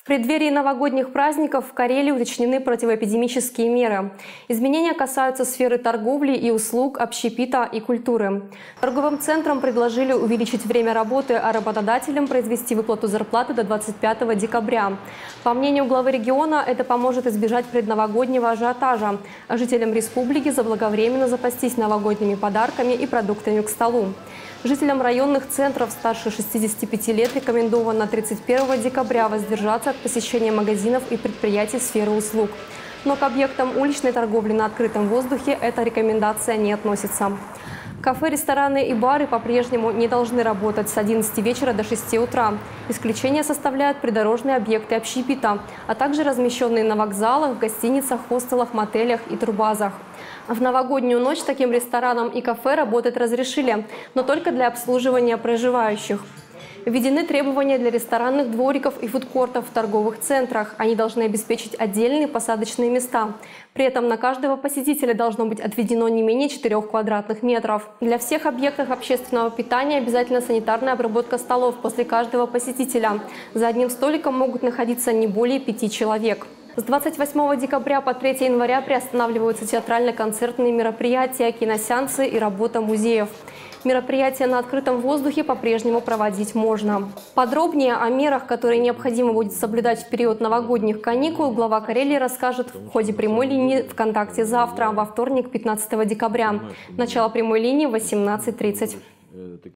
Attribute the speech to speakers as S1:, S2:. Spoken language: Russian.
S1: В преддверии новогодних праздников в Карелии уточнены противоэпидемические меры. Изменения касаются сферы торговли и услуг, общепита и культуры. Торговым центрам предложили увеличить время работы, а работодателям произвести выплату зарплаты до 25 декабря. По мнению главы региона, это поможет избежать предновогоднего ажиотажа, а жителям республики заблаговременно запастись новогодними подарками и продуктами к столу. Жителям районных центров старше 65 лет рекомендовано 31 декабря воздержаться от посещения магазинов и предприятий сферы услуг. Но к объектам уличной торговли на открытом воздухе эта рекомендация не относится. Кафе, рестораны и бары по-прежнему не должны работать с 11 вечера до 6 утра. Исключение составляют придорожные объекты общепита, а также размещенные на вокзалах, гостиницах, хостелах, мотелях и турбазах. В новогоднюю ночь таким ресторанам и кафе работать разрешили, но только для обслуживания проживающих. Введены требования для ресторанных двориков и фудкортов в торговых центрах. Они должны обеспечить отдельные посадочные места. При этом на каждого посетителя должно быть отведено не менее 4 квадратных метров. Для всех объектов общественного питания обязательно санитарная обработка столов после каждого посетителя. За одним столиком могут находиться не более 5 человек. С 28 декабря по 3 января приостанавливаются театрально-концертные мероприятия, киносеансы и работа музеев. Мероприятия на открытом воздухе по-прежнему проводить можно. Подробнее о мерах, которые необходимо будет соблюдать в период новогодних каникул, глава Карелии расскажет в ходе прямой линии ВКонтакте завтра, во вторник, 15 декабря. Начало прямой линии в 18:30.